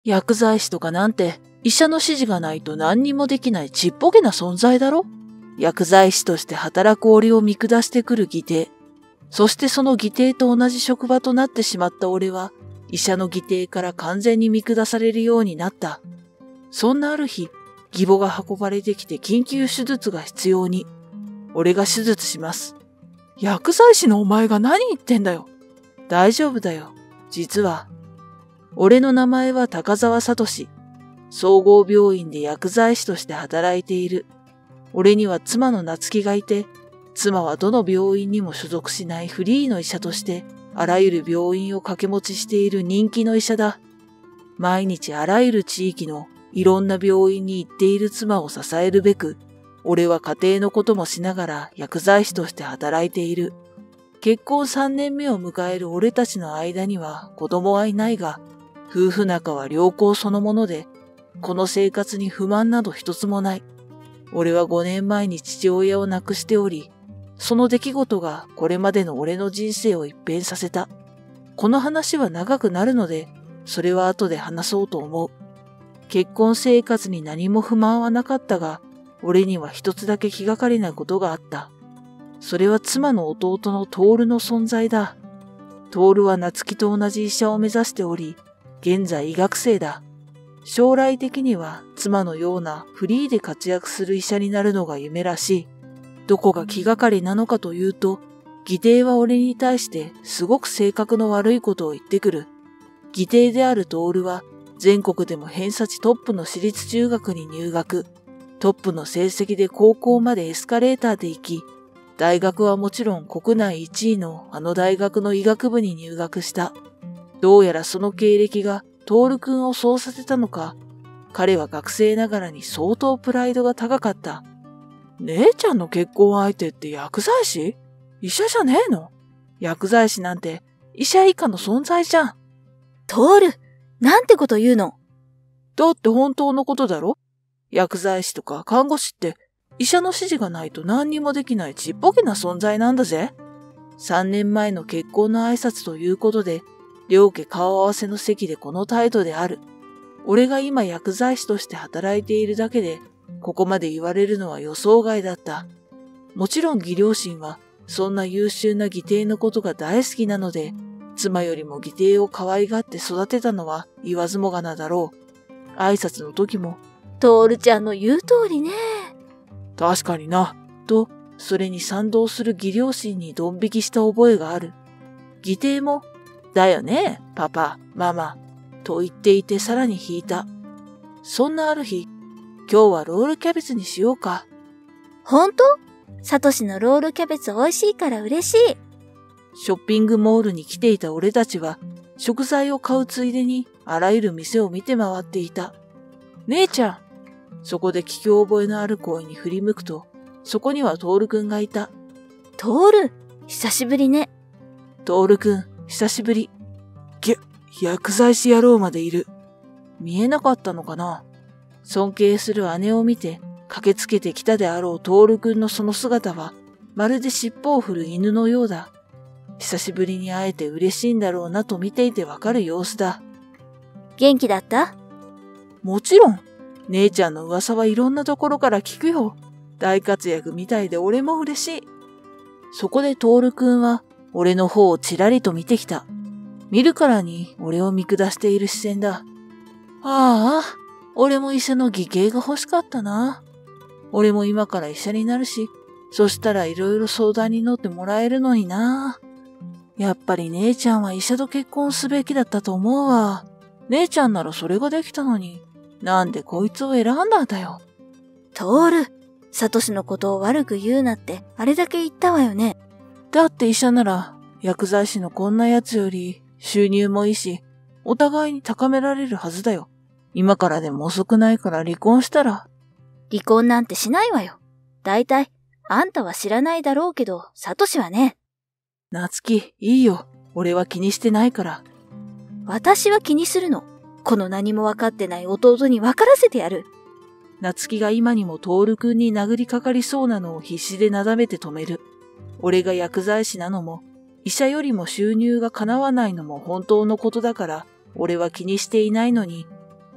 薬剤師とかなんて医者の指示がないと何にもできないちっぽけな存在だろ。薬剤師として働く俺を見下してくる義弟。そしてその義弟と同じ職場となってしまった俺は、医者の義弟から完全に見下されるようになった。そんなある日、義母が運ばれてきて緊急手術が必要に。俺が手術します。薬剤師のお前が何言ってんだよ。大丈夫だよ。実は、俺の名前は高沢聡。総合病院で薬剤師として働いている。俺には妻の夏希がいて、妻はどの病院にも所属しないフリーの医者として、あらゆる病院を掛け持ちしている人気の医者だ。毎日あらゆる地域のいろんな病院に行っている妻を支えるべく、俺は家庭のこともしながら薬剤師として働いている。結婚3年目を迎える俺たちの間には子供はいないが、夫婦仲は良好そのもので、この生活に不満など一つもない。俺は5年前に父親を亡くしており、その出来事がこれまでの俺の人生を一変させた。この話は長くなるので、それは後で話そうと思う。結婚生活に何も不満はなかったが、俺には一つだけ気がかりなことがあった。それは妻の弟の徹の存在だ。徹は夏希と同じ医者を目指しており、現在医学生だ。将来的には妻のようなフリーで活躍する医者になるのが夢らしい。どこが気がかりなのかというと、義弟は俺に対してすごく性格の悪いことを言ってくる。義弟である徹は全国でも偏差値トップの私立中学に入学。トップの成績で高校までエスカレーターで行き、大学はもちろん国内1位のあの大学の医学部に入学した。どうやらその経歴が徹くんをそうさせたのか、彼は学生ながらに相当プライドが高かった。姉ちゃんの結婚相手って薬剤師？医者じゃねえの？薬剤師なんて医者以下の存在じゃん。 徹、なんてこと言うの？ だって本当のことだろ？薬剤師とか看護師って医者の指示がないと何にもできないちっぽけな存在なんだぜ。3年前の結婚の挨拶ということで、両家顔合わせの席でこの態度である。俺が今薬剤師として働いているだけで、ここまで言われるのは予想外だった。もちろん義両親は、そんな優秀な義弟のことが大好きなので、妻よりも義弟を可愛がって育てたのは言わずもがなだろう。挨拶の時も、 徹ちゃんの言う通りね。 確かにな、と、それに賛同する義両親にドン引きした覚えがある。義弟も、だよね、パパ、ママ、と言っていてさらに引いた。そんなある日、今日はロールキャベツにしようか。 ほんと？サトシのロールキャベツ美味しいから嬉しい。 ショッピングモールに来ていた俺たちは、食材を買うついでにあらゆる店を見て回っていた。姉ちゃん。そこで聞き覚えのある声に振り向くと、そこには徹くんがいた。 徹、久しぶりね。 徹くん、久しぶり。薬剤師野郎までいる。見えなかったのかな？尊敬する姉を見て駆けつけてきたであろう徹くんのその姿は、まるで尻尾を振る犬のようだ。久しぶりに会えて嬉しいんだろうなと見ていてわかる様子だ。 元気だった？ もちろん。姉ちゃんの噂はいろんなところから聞くよ。大活躍みたいで俺も嬉しい。そこで徹くんは俺の方をちらりと見てきた。見るからに俺を見下している視線だ。ああ、俺も医者の義兄が欲しかったな。俺も今から医者になるし、そしたらいろいろ相談に乗ってもらえるのにな。やっぱり姉ちゃんは医者と結婚すべきだったと思うわ。姉ちゃんならそれができたのに、なんでこいつを選んだんだよ。 徹、サトシのことを悪く言うなってあれだけ言ったわよね。 だって医者なら薬剤師のこんなやつより収入もいいし、お互いに高められるはずだよ。今からでも遅くないから離婚したら。 離婚なんてしないわよ。だいたいあんたは知らないだろうけど、サトシはね。 夏希、いいよ。俺は気にしてないから。 私は気にするの。この何もわかってない弟にわからせてやる。 夏希が今にも徹くんに殴りかかりそうなのを必死でなだめて止める。俺が薬剤師なのも、医者よりも収入が叶わないのも本当のことだから、俺は気にしていないのに、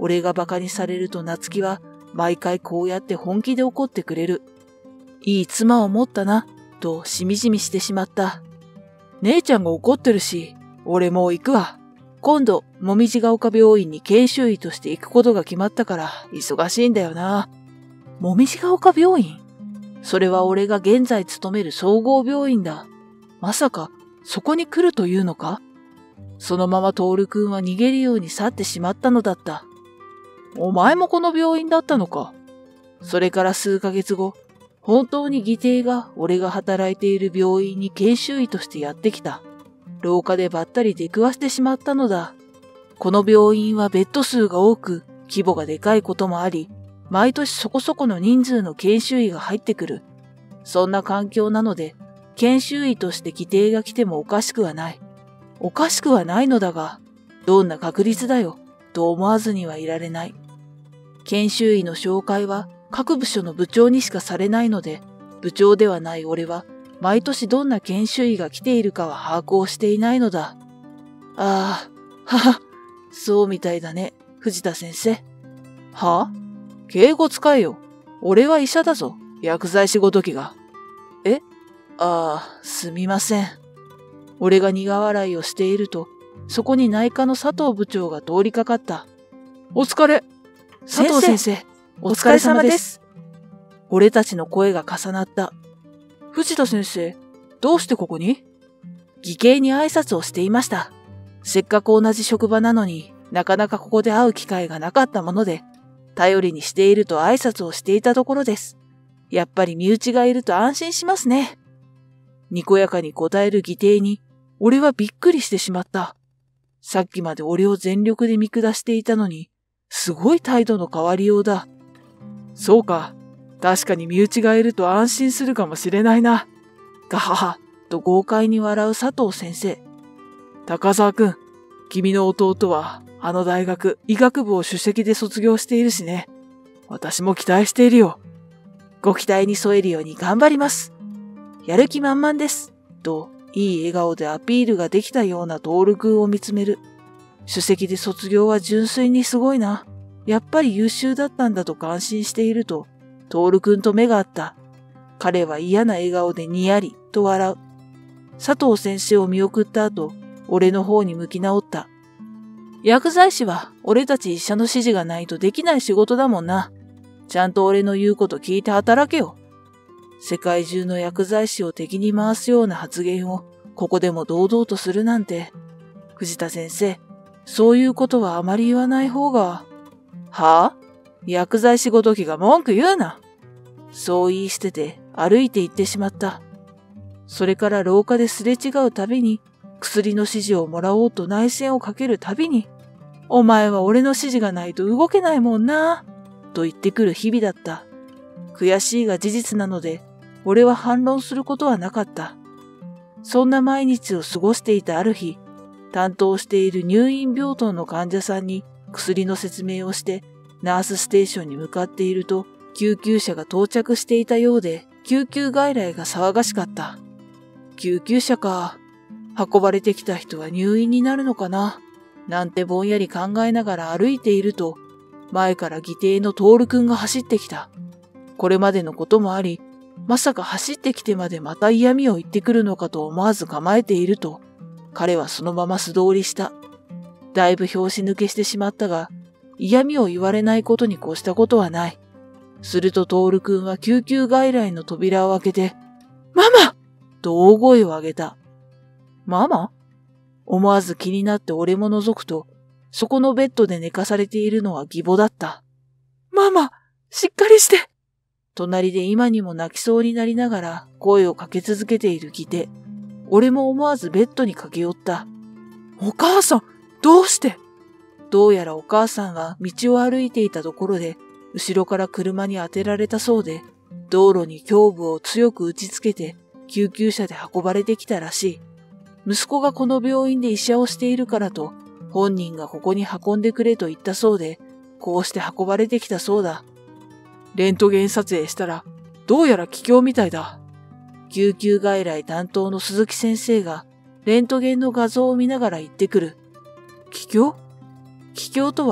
俺が馬鹿にされると夏希は毎回こうやって本気で怒ってくれる。いい妻を持ったな、としみじみしてしまった。姉ちゃんが怒ってるし、俺もう行くわ。今度、もみじが丘病院に研修医として行くことが決まったから忙しいんだよな。もみじが丘病院？それは俺が現在勤める総合病院だ。まさか、そこに来るというのか？そのままトール君は逃げるように去ってしまったのだった。お前もこの病院だったのか。それから数ヶ月後、本当に義弟が俺が働いている病院に研修医としてやってきた。廊下でばったり出くわしてしまったのだ。この病院はベッド数が多く、規模がでかいこともあり、毎年そこそこの人数の研修医が入ってくる。そんな環境なので、研修医として義弟が来てもおかしくはない。おかしくはないのだが、どんな確率だよ、と思わずにはいられない。研修医の紹介は各部署の部長にしかされないので、部長ではない俺は、毎年どんな研修医が来ているかは把握をしていないのだ。ああ、はは、そうみたいだね、藤田先生。はあ？敬語使えよ。俺は医者だぞ、薬剤師ごときが。え？ああ、すみません。俺が苦笑いをしていると、そこに内科の佐藤部長が通りかかった。お疲れ。佐藤先生、お疲れ様です。俺たちの声が重なった。藤田先生、どうしてここに？義兄に挨拶をしていました。せっかく同じ職場なのになかなかここで会う機会がなかったもので、頼りにしていると挨拶をしていたところです。やっぱり身内がいると安心しますね。にこやかに答える義弟に、俺はびっくりしてしまった。さっきまで俺を全力で見下していたのに、すごい態度の変わりようだ。そうか。確かに身内がいると安心するかもしれないな。ガハハ、と豪快に笑う佐藤先生。高沢くん、君の弟はあの大学医学部を首席で卒業しているしね。私も期待しているよ。ご期待に添えるように頑張ります。やる気満々です。と、いい笑顔でアピールができたような徹くんを見つめる。首席で卒業は純粋にすごいな。やっぱり優秀だったんだと感心していると、徹くんと目が合った。彼は嫌な笑顔でにやりと笑う。佐藤先生を見送った後、俺の方に向き直った。薬剤師は俺たち医者の指示がないとできない仕事だもんな。ちゃんと俺の言うこと聞いて働けよ。世界中の薬剤師を敵に回すような発言をここでも堂々とするなんて。藤田先生、そういうことはあまり言わない方が。はぁ？薬剤師ごときが文句言うな。そう言い捨てて歩いて行ってしまった。それから廊下ですれ違うたびに、薬の指示をもらおうと内線をかけるたびに、お前は俺の指示がないと動けないもんな、と言ってくる日々だった。悔しいが事実なので、俺は反論することはなかった。そんな毎日を過ごしていたある日、担当している入院病棟の患者さんに薬の説明をして、ナースステーションに向かっていると、救急車が到着していたようで、救急外来が騒がしかった。救急車か。運ばれてきた人は入院になるのかな、なんてぼんやり考えながら歩いていると、前から義弟の徹くんが走ってきた。これまでのこともあり、まさか走ってきてまでまた嫌味を言ってくるのかと思わず構えていると、彼はそのまま素通りした。だいぶ拍子抜けしてしまったが、嫌味を言われないことに越したことはない。すると徹くんは救急外来の扉を開けて、ママ！と大声を上げた。ママ？思わず気になって俺も覗くと、そこのベッドで寝かされているのは義母だった。ママ！しっかりして！隣で今にも泣きそうになりながら声をかけ続けている義弟。俺も思わずベッドに駆け寄った。お母さん、どうして？どうやらお母さんは道を歩いていたところで、後ろから車に当てられたそうで、道路に胸部を強く打ちつけて救急車で運ばれてきたらしい。息子がこの病院で医者をしているからと、本人がここに運んでくれと言ったそうで、こうして運ばれてきたそうだ。レントゲン撮影したら、どうやら気胸みたいだ。救急外来担当の鈴木先生が、レントゲンの画像を見ながら言ってくる。気胸？気胸とは、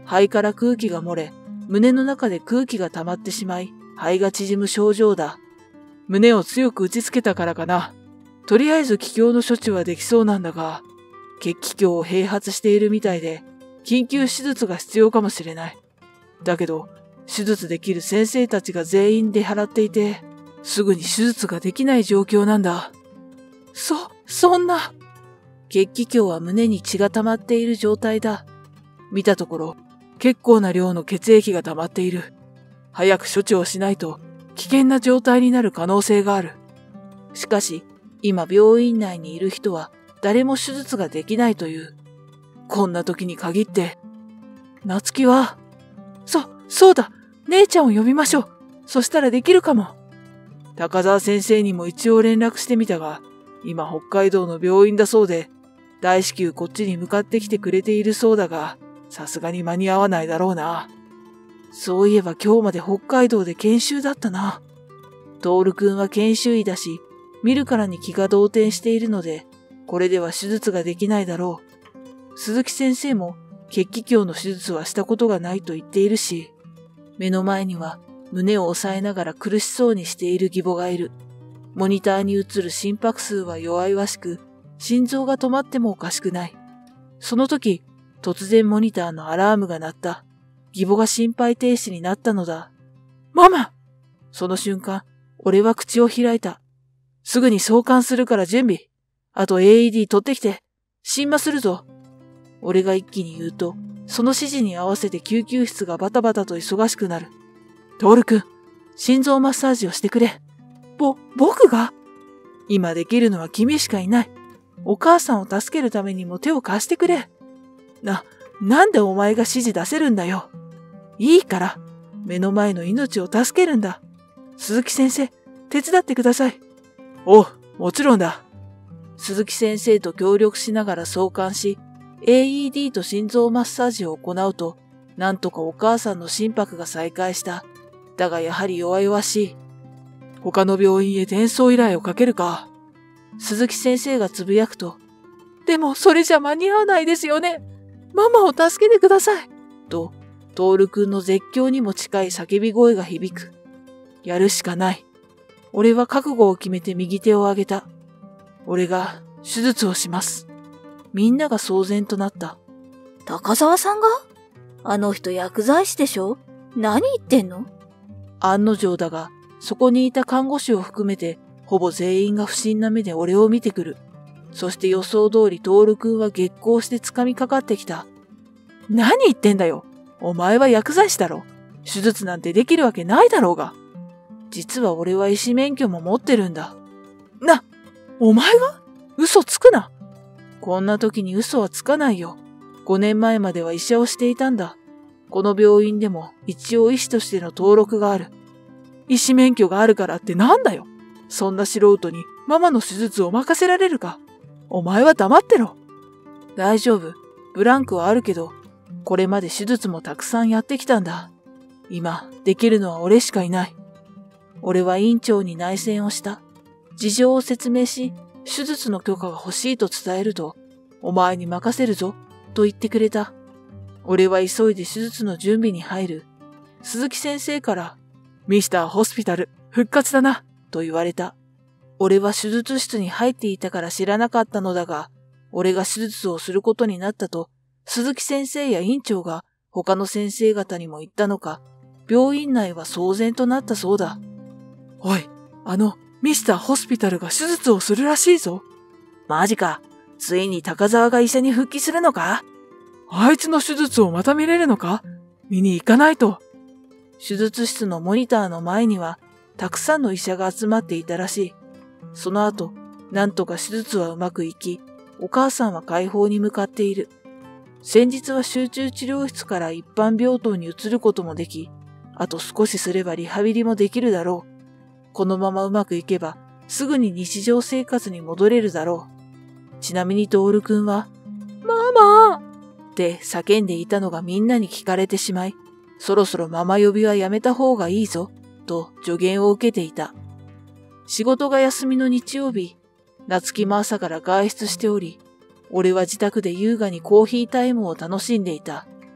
肺から空気が漏れ、胸の中で空気が溜まってしまい、肺が縮む症状だ。胸を強く打ちつけたからかな。とりあえず気胸の処置はできそうなんだが、血気胸を併発しているみたいで、緊急手術が必要かもしれない。だけど、手術できる先生たちが全員出払っていて、すぐに手術ができない状況なんだ。そんな。血気胸は胸に血が溜まっている状態だ。見たところ、結構な量の血液が溜まっている。早く処置をしないと危険な状態になる可能性がある。しかし、今病院内にいる人は誰も手術ができないという。こんな時に限って。夏希は、そうだ、姉ちゃんを呼びましょう。そしたらできるかも。高沢先生にも一応連絡してみたが、今北海道の病院だそうで、大至急こっちに向かってきてくれているそうだが、さすがに間に合わないだろうな。そういえば今日まで北海道で研修だったな。徹くんは研修医だし、見るからに気が動転しているので、これでは手術ができないだろう。鈴木先生も血気胸の手術はしたことがないと言っているし、目の前には胸を押さえながら苦しそうにしている義母がいる。モニターに映る心拍数は弱々しく、心臓が止まってもおかしくない。その時、突然モニターのアラームが鳴った。義母が心肺停止になったのだ。ママ！その瞬間、俺は口を開いた。すぐに送還するから準備。あと AED 取ってきて。心麻するぞ。俺が一気に言うと、その指示に合わせて救急室がバタバタと忙しくなる。徹くん、心臓マッサージをしてくれ。僕が？今できるのは君しかいない。お母さんを助けるためにも手を貸してくれ。なんでお前が指示出せるんだよ。いいから、目の前の命を助けるんだ。鈴木先生、手伝ってください。おう、もちろんだ。鈴木先生と協力しながら送還し、AED と心臓マッサージを行うと、なんとかお母さんの心拍が再開した。だがやはり弱々しい。他の病院へ転送依頼をかけるか。鈴木先生がつぶやくと、でもそれじゃ間に合わないですよね。ママを助けてください。と、徹くんの絶叫にも近い叫び声が響く。やるしかない。俺は覚悟を決めて右手を上げた。俺が手術をします。みんなが騒然となった。 高沢さんが？あの人薬剤師でしょ？何言ってんの？ 案の定だが、そこにいた看護師を含めて、ほぼ全員が不審な目で俺を見てくる。そして予想通り徹くんは激高して掴みかかってきた。何言ってんだよ。お前は薬剤師だろ。手術なんてできるわけないだろうが。実は俺は医師免許も持ってるんだ。お前が？嘘つくな。こんな時に嘘はつかないよ。5年前までは医者をしていたんだ。この病院でも一応医師としての登録がある。医師免許があるからってなんだよ。そんな素人にママの手術を任せられるか。お前は黙ってろ。大丈夫。ブランクはあるけど、これまで手術もたくさんやってきたんだ。今、できるのは俺しかいない。俺は院長に内線をした。事情を説明し、手術の許可が欲しいと伝えると、お前に任せるぞ、と言ってくれた。俺は急いで手術の準備に入る。鈴木先生から、ミスターホスピタル、復活だな、と言われた。俺は手術室に入っていたから知らなかったのだが、俺が手術をすることになったと、鈴木先生や院長が他の先生方にも言ったのか、病院内は騒然となったそうだ。おい、ミスターホスピタルが手術をするらしいぞ。マジか。ついに高沢が医者に復帰するのか？あいつの手術をまた見れるのか？見に行かないと。手術室のモニターの前には、たくさんの医者が集まっていたらしい。その後、なんとか手術はうまくいき、お母さんは解放に向かっている。先日は集中治療室から一般病棟に移ることもでき、あと少しすればリハビリもできるだろう。このままうまくいけば、すぐに日常生活に戻れるだろう。ちなみに徹くんは、ママって叫んでいたのがみんなに聞かれてしまい、そろそろママ呼びはやめた方がいいぞ、と助言を受けていた。仕事が休みの日曜日、夏希も朝から外出しており、俺は自宅で優雅にコーヒータイムを楽しんでいた。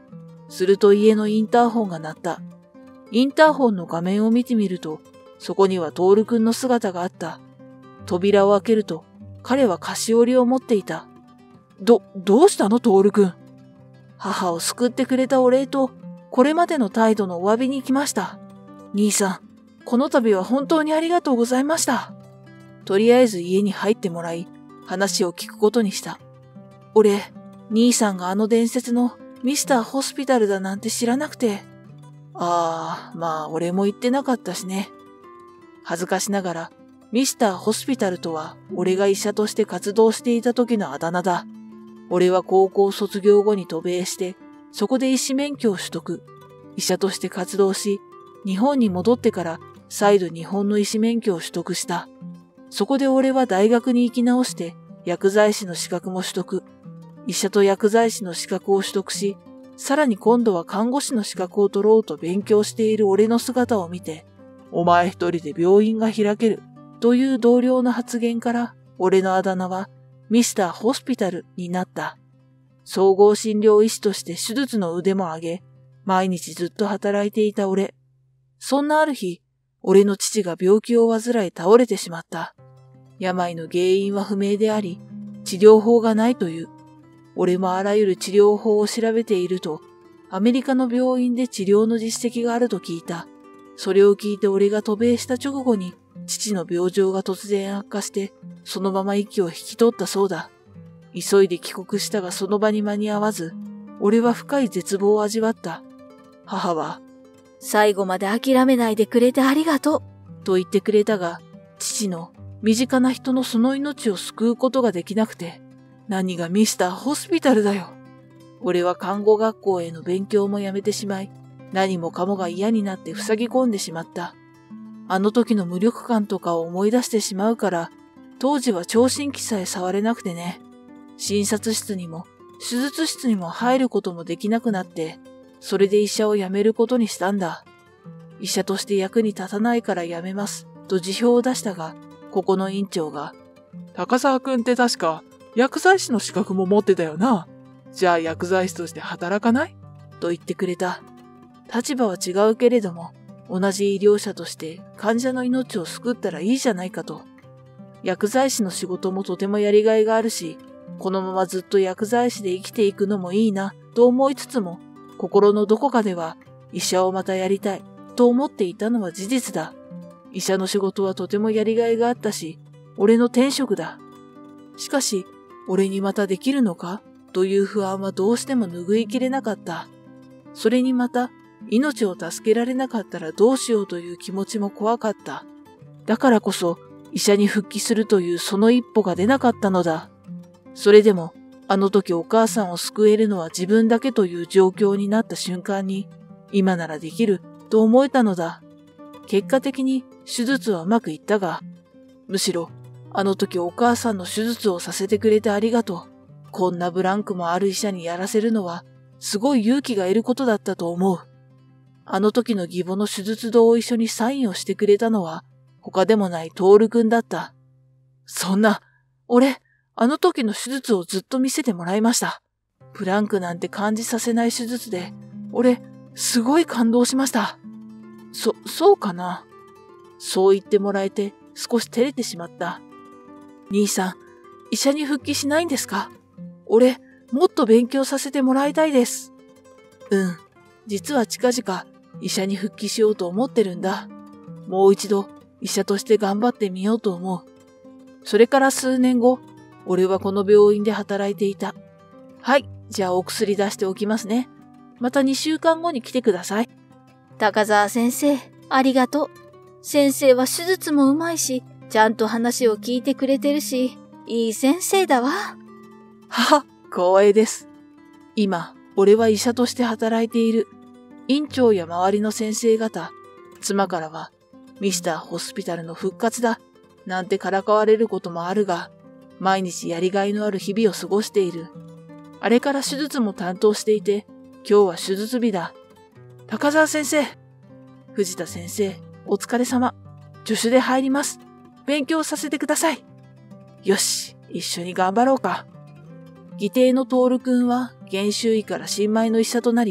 すると家のインターホンが鳴った。インターホンの画面を見てみると、そこにはトールくんの姿があった。扉を開けると、彼は菓子折りを持っていた。どうしたのトールくん。母を救ってくれたお礼と、これまでの態度のお詫びに来ました。兄さん、この度は本当にありがとうございました。とりあえず家に入ってもらい、話を聞くことにした。俺、兄さんがあの伝説のミスターホスピタルだなんて知らなくて。まあ俺も言ってなかったしね。恥ずかしながら、ミスターホスピタルとは俺が医者として活動していた時のあだ名だ。俺は高校卒業後に渡米して、そこで医師免許を取得。医者として活動し、日本に戻ってから再度日本の医師免許を取得した。そこで俺は大学に行き直して薬剤師の資格も取得。医者と薬剤師の資格を取得し、さらに今度は看護師の資格を取ろうと勉強している俺の姿を見て、お前一人で病院が開けるという同僚の発言から俺のあだ名はミスターホスピタルになった。総合診療医師として手術の腕も上げ、毎日ずっと働いていた俺。そんなある日、俺の父が病気を患い倒れてしまった。病の原因は不明であり、治療法がないという。俺もあらゆる治療法を調べていると、アメリカの病院で治療の実績があると聞いた。それを聞いて俺が渡米した直後に、父の病状が突然悪化して、そのまま息を引き取ったそうだ。急いで帰国したがその場に間に合わず、俺は深い絶望を味わった。母は、 最後まで諦めないでくれてありがとう。 と言ってくれたが、父の身近な人のその命を救うことができなくて、何がミスターホスピタルだよ。俺は看護学校への勉強もやめてしまい、何もかもが嫌になって塞ぎ込んでしまった。あの時の無力感とかを思い出してしまうから、当時は聴診器さえ触れなくてね。診察室にも手術室にも入ることもできなくなって、それで医者を辞めることにしたんだ。医者として役に立たないから辞めます、と辞表を出したが、ここの院長が、高沢くんって確か薬剤師の資格も持ってたよな。じゃあ薬剤師として働かない？と言ってくれた。立場は違うけれども、同じ医療者として患者の命を救ったらいいじゃないかと。薬剤師の仕事もとてもやりがいがあるし、このままずっと薬剤師で生きていくのもいいなと思いつつも、心のどこかでは医者をまたやりたいと思っていたのは事実だ。医者の仕事はとてもやりがいがあったし、俺の天職だ。しかし、俺にまたできるのかという不安はどうしても拭いきれなかった。それにまた、命を助けられなかったらどうしようという気持ちも怖かった。だからこそ、医者に復帰するというその一歩が出なかったのだ。それでも、あの時お母さんを救えるのは自分だけという状況になった瞬間に、今ならできると思えたのだ。結果的に手術はうまくいったが、むしろ、あの時お母さんの手術をさせてくれてありがとう。こんなブランクもある医者にやらせるのは、すごい勇気がいることだったと思う。あの時の義母の手術同意書にサインをしてくれたのは、他でもないトールくんだった。そんな、俺、あの時の手術をずっと見せてもらいました。ブランクなんて感じさせない手術で、俺、すごい感動しました。そうかな。そう言ってもらえて少し照れてしまった。兄さん、医者に復帰しないんですか？俺、もっと勉強させてもらいたいです。実は近々医者に復帰しようと思ってるんだ。もう一度医者として頑張ってみようと思う。それから数年後、俺はこの病院で働いていた。はい、じゃあお薬出しておきますね。また2週間後に来てください。 高沢先生、ありがとう。先生は手術もうまいし、ちゃんと話を聞いてくれてるし、いい先生だわ。 はは、光栄です。今、俺は医者として働いている。院長や周りの先生方、妻からは、ミスターホスピタルの復活だ、なんてからかわれることもあるが、毎日やりがいのある日々を過ごしている。あれから手術も担当していて、今日は手術日だ。高沢先生、藤田先生、お疲れ様。助手で入ります。勉強させてください。よし、一緒に頑張ろうか。義弟の徹くんは研修医から新米の医者となり、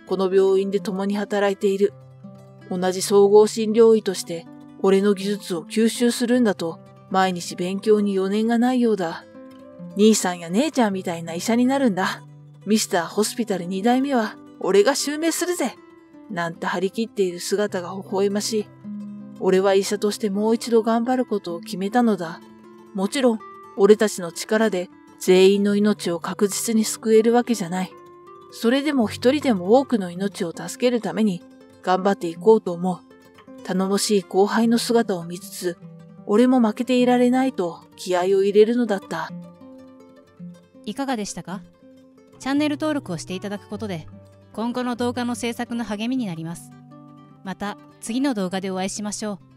この病院で共に働いている。同じ総合診療医として、俺の技術を吸収するんだと、毎日勉強に余念がないようだ。兄さんや姉ちゃんみたいな医者になるんだ。ミスターホスピタル2代目は、俺が襲名するぜ。なんて張り切っている姿が微笑ましい。俺は医者としてもう一度頑張ることを決めたのだ。もちろん、俺たちの力で全員の命を確実に救えるわけじゃない。それでも一人でも多くの命を助けるために頑張っていこうと思う。頼もしい後輩の姿を見つつ、俺も負けていられないと気合を入れるのだった。 いかがでしたか？チャンネル登録をしていただくことで、今後の動画の制作の励みになります。また次の動画でお会いしましょう。